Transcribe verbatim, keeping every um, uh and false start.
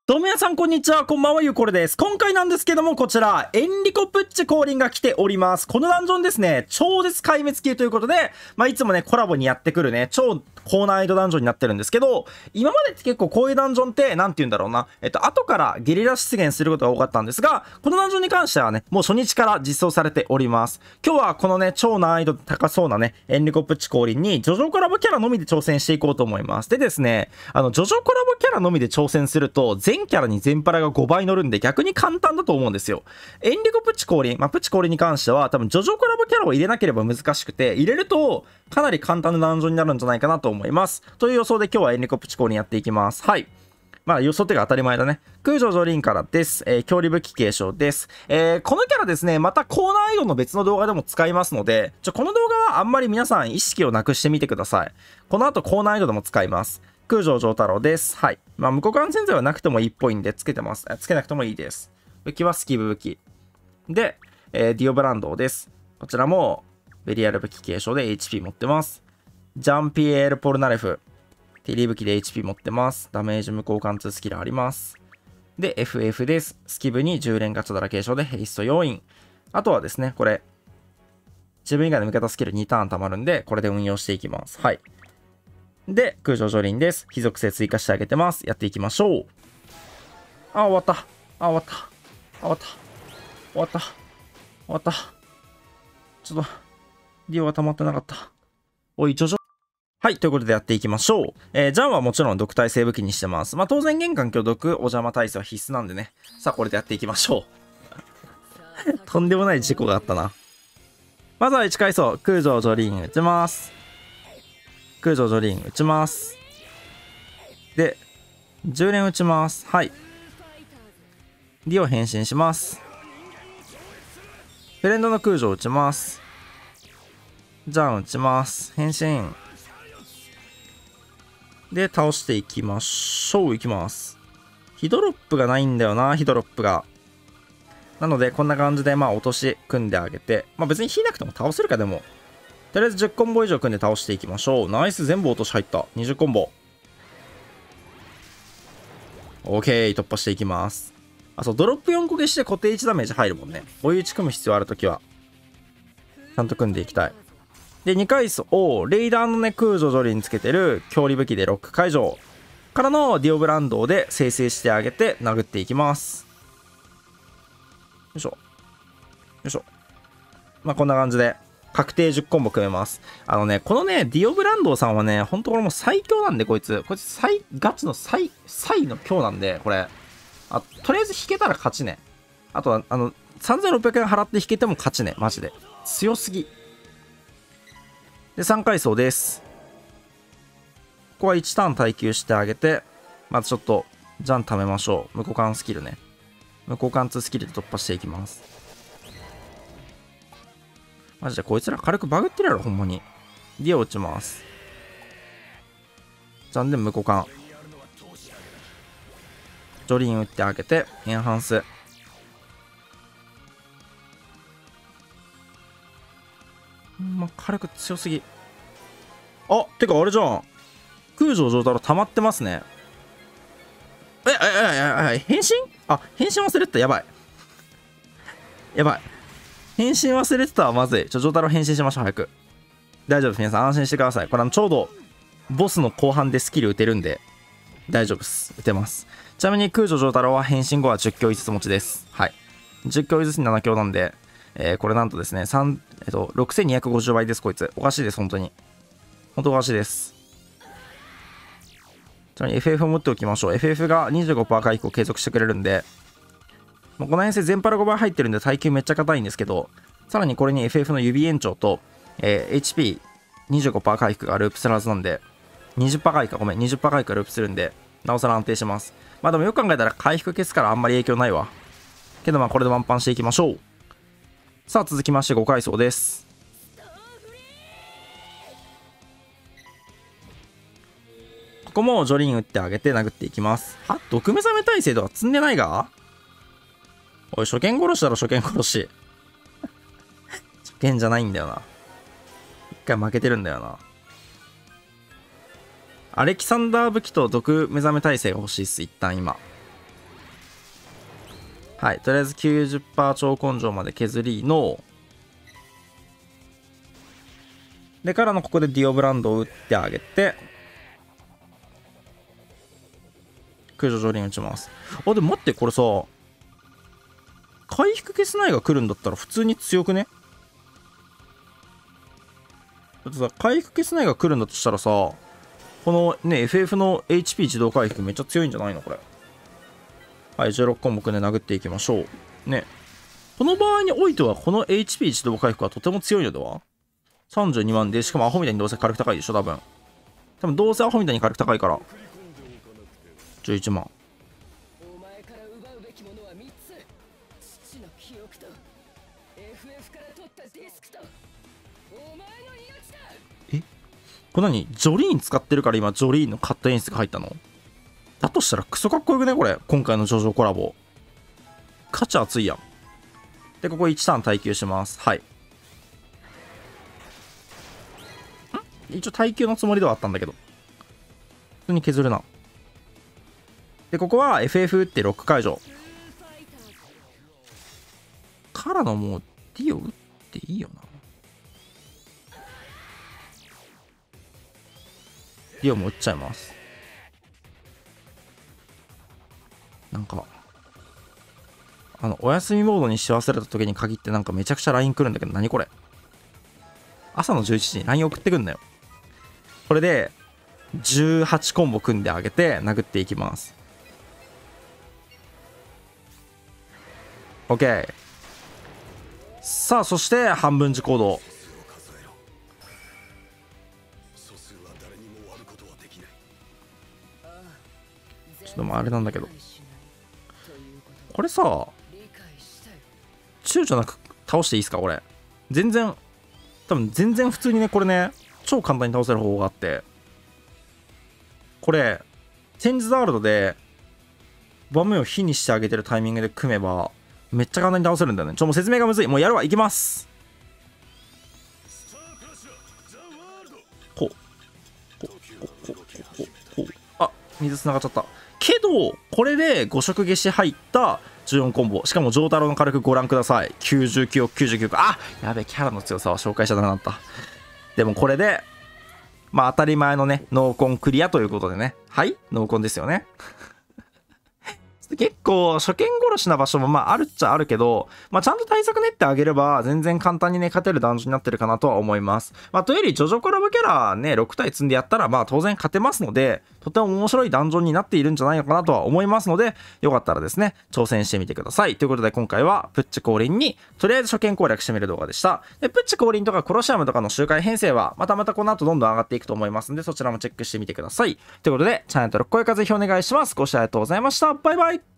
どうも皆さんこんにちは、こんばんは、ゆうこれです。今回なんですけども、こちら、エンリコプッチ降臨が来ております。このダンジョンですね、超絶壊滅級ということで、まあ、いつもね、コラボにやってくるね、超高難易度ダンジョンになってるんですけど、今までって結構こういうダンジョンって、なんて言うんだろうな、えっと、後からゲリラ出現することが多かったんですが、このダンジョンに関してはね、もう初日から実装されております。今日はこのね、超難易度高そうなね、エンリコプッチ降臨に、ジョジョコラボキャラのみで挑戦していこうと思います。でですね、あの、ジョジョコラボキャラのみで挑戦すると、全キャラに全パラがごばい乗るんで逆に簡単だと思うんですよ。エンリコプチ降臨、まあ、プチ降臨に関しては多分ジョジョコラボキャラを入れなければ難しくて、入れるとかなり簡単なダンジョンになるんじゃないかなと思います。という予想で今日はエンリコプチ降臨やっていきます。はい。まあ予想っていうか当たり前だね。空城ジョリンからです。えー、強利武器継承です。えー、このキャラですね、また高難易度の別の動画でも使いますので、ちょ、この動画はあんまり皆さん意識をなくしてみてください。この後高難易度でも使います。空城城太郎です。はい。まあ、無股間潜在はなくてもいいっぽいんで、つけてます。つけなくてもいいです。武器はスキブ武器。で、えー、ディオブランドです。こちらも、ベリアル武器継承で エイチピー 持ってます。ジャンピエール・ポルナレフ。ティリー武器で エイチピー 持ってます。ダメージ無効貫通スキルあります。で、エフエフ です。スキブにじゅう連ガチャダラ継承でヘイスト要因。あとはですね、これ、自分以外の味方スキルにターン溜まるんで、これで運用していきます。はい。で、空城ジョリンです。非属性追加してあげてます。やっていきましょう。あ、終わった。あ、終わった。終わった。終わった。終わった。ちょっと、ディオが溜まってなかった。おい、ジョジョ。はい、ということでやっていきましょう。えー、ジャンはもちろん毒耐性武器にしてます。まあ当然、玄関強毒、お邪魔耐性は必須なんでね。さあ、これでやっていきましょう。とんでもない事故があったな。まずはいち階層、空城ジョリン打ちます。空城ジョリン打ちます。で、じゅう連打ちます。はい。ディオ変身します。フレンドの空城打ちます。ジャン打ちます。変身。で、倒していきましょう。いきます。ヒドロップがないんだよな、ヒドロップが。なので、こんな感じで、まあ、落とし組んであげて。まあ、別に引いなくても倒せるか、でも。とりあえずじゅっコンボ以上組んで倒していきましょう。ナイス、全部落とし入った。にじゅうコンボ。OK、突破していきます。あ、そう、ドロップよんこ消して固定いちダメージ入るもんね。追い打ち組む必要あるときは。ちゃんと組んでいきたい。で、に階層を、レイダーのね、空女ジョリにつけてる強利武器でロック解除。からのディオブランドで生成してあげて殴っていきます。よいしょ。よいしょ。まあ、こんな感じで。確定じゅっコンボ組めます。あのね、このね、ディオブランドさんはね、ほんとこれもう最強なんで、こいつ。こいつ最、ガチの最、最の強なんで、これ。あ、とりあえず引けたら勝ちね。あとは、あの、さんぜんろっぴゃくえん払って引けても勝ちね。マジで。強すぎ。で、さん階層です。ここはいちターン耐久してあげて、まずちょっと、ジャン貯めましょう。無股間スキルね。無股間にスキルで突破していきます。マジでこいつら軽くバグってるやろ、ほんまに。ディオ打ちます。ジャンで無股間。ジョリン打ってあげて、エンハンス。ほんま軽く強すぎ。あ、てかあれじゃん。空城城太郎溜まってますね。え、え、え、え、え、変身？あ、変身忘れてた。やばい。やばい。変身忘れてたわ、まずい。ちょ、城太郎変身しましょう、早く。大丈夫です。皆さん安心してください。これあの、ちょうど、ボスの後半でスキル打てるんで、大丈夫です。打てます。ちなみに空城城太郎は変身後はじゅっ強ずつ持ちです。はい。じゅっ強ずつになな強なんで、えー、これなんとですね、3、えっと、ろくせんにひゃくごじゅうばいです、こいつ。おかしいです、本当に。本当おかしいです。ちなみに エフエフ を持っておきましょう。エフエフ が にじゅうごパーセント 回復を継続してくれるんで、この編成全パラごばい入ってるんで耐久めっちゃ硬いんですけど、さらにこれに エフエフ の指延長と、えー、エイチピーにじゅうごパーセント 回復がループするはずなんで、にじゅっパーセント 回復か、ごめん、にじゅっパーセント 回復がループするんで、なおさら安定します。まあでもよく考えたら回復消すからあんまり影響ないわ。けどまあこれでワンパンしていきましょう。さあ続きましてご階層です。ここもジョリン打ってあげて殴っていきます。は、毒目覚め耐性とか積んでないが？おい、初見殺しだろ、初見殺し。初見じゃないんだよな。一回負けてるんだよな。アレキサンダー武器と毒目覚め耐性が欲しいっす、一旦今。 はい、とりあえず きゅうじゅっパーセント 超根性まで削りの、でからのここでディオブランドを打ってあげて、空女上輪打ちます。あ、でも待って、これさ、回復消せないが来るんだったら普通に強くね？だってさ、回復消せないが来るんだとしたらさ、このね、エフエフ の エイチピー 自動回復めっちゃ強いんじゃないのこれ。はい、じゅうろっこんもくで殴っていきましょう。ね。この場合においては、この エイチピー 自動回復はとても強いのでは？ さんじゅうに 万で、しかもアホみたいにどうせ火力高いでしょ、多分。多分どうせアホみたいに火力高いから。じゅういちまん。え？これ何？ジョリーン使ってるから今、ジョリーンのカット演出が入ったの？だとしたらクソかっこよくねこれ。今回のジョジョコラボ。価値熱いやん。で、ここいちターン耐久します。はい。ん？一応耐久のつもりではあったんだけど。普通に削るな。で、ここは エフエフ 打ってロック解除。からのもう D を打っていいよな。D をもう打っちゃいます。なんか、あの、お休みモードにし忘れた時に限ってなんかめちゃくちゃ ライン 来るんだけど、何これ？朝のじゅういちじに ライン 送ってくんだよ。これで、じゅうはちコンボ組んであげて、殴っていきます。OK。さあ、そして、半分時行動。ちょっともうあれなんだけど。これさ、躊躇なく倒していいですかこれ。全然、多分全然普通にね、これね、超簡単に倒せる方法があって。これ、チェンジザワールドで、場面を火にしてあげてるタイミングで組めば、めっちゃ簡単に倒せるんだよね。ちょ、もう説明がむずい。もうやるわ。いきます。こう。こう、こう、こう、こう、こう。あ、水繋がっちゃった。けど、これでご色消し入ったじゅうよんコンボ。しかも、丈太郎の火力ご覧ください。きゅうじゅうきゅうおく、きゅうじゅうきゅうおく。あ、やべえ、キャラの強さは紹介しちゃダメだった。でもこれで、まあ当たり前のね、ノーコンクリアということでね。はい？ノーコンですよね。結構初見殺しな場所もまああるっちゃあるけど、まあちゃんと対策練ってあげれば全然簡単にね勝てるダンジョンになってるかなとは思います。まあというよりジョジョコラボキャラねろく体積んでやったらまあ当然勝てますので、とても面白いダンジョンになっているんじゃないのかなとは思いますので、よかったらですね挑戦してみてください。ということで今回はプッチ降臨にとりあえず初見攻略してみる動画でした。でプッチ降臨とかコロシアムとかの周回編成はまたまたこの後どんどん上がっていくと思いますので、そちらもチェックしてみてください。ということでチャンネル登録高評価ぜひお願いします。ご視聴ありがとうございました。バイバイ。